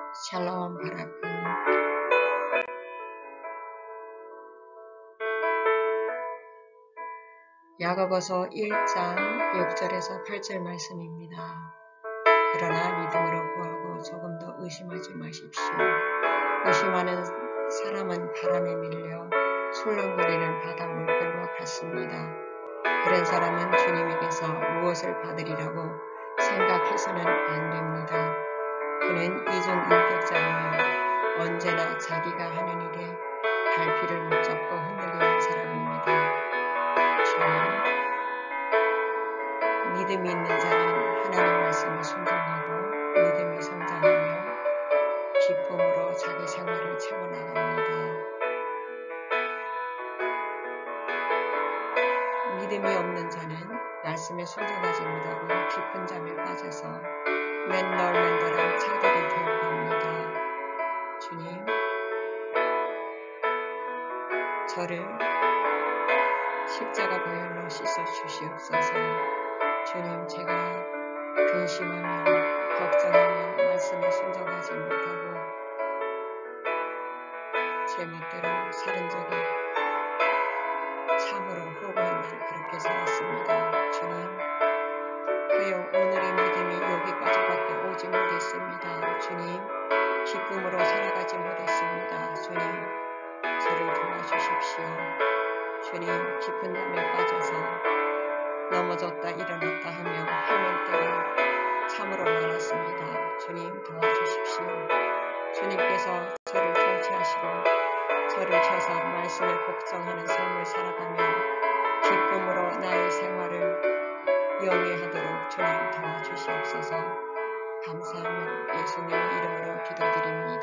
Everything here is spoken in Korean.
샬롬 바라크. 야고보서 1장 6절에서 8절 말씀입니다. 그러나 믿음으로 구하고 조금 더 의심하지 마십시오. 의심하는 사람은 바람에 밀려 술렁거리는 바다 물결과 같습니다. 그런 사람은 주님에게서 무엇을 받으리라고 생각해서는 안 됩니다. 그는 이중인격자이며 언제나 자기가 하는 일에 발피를 못 잡고 흔들리는 사람입니다. 주님, 믿음이 있는 자는 하나님 말씀에 순종하고 믿음이 성장하며 기쁨으로 자기 생활을 채워나갑니다. 믿음이 없는 자는 말씀에 순종하지 못하고 깊은 잠에 빠져서 맨널맨들한 차들이 되어갑니다. 주님, 저를 십자가 보혈로 씻어 주시옵소서. 주님, 제가 근심하며 걱정하며 말씀에 순종하지 못하고 제 멋대로 살은 적이 참으로 후회한 날 그렇게 살았습니다. 주님, 하여 오늘의 믿음이 여기까지밖에 오지 못했습니다. 주님, 기쁨으로 살아가지 못했습니다. 주님, 저를 도와주십시오. 주님, 깊은 잠에 빠져서 넘어졌다 일어났다 하며 헤맬 때가 참으로 많았습니다. 주님, 도와주십시오. 주님께서 저를 통치하시고 저를 쳐서 말씀에 복종하는 삶을 살아가며 기쁨으로 나의 생활을 영위하도록 주님 도와주시옵소서. 감사하며 예수님의 이름으로 기도드립니다.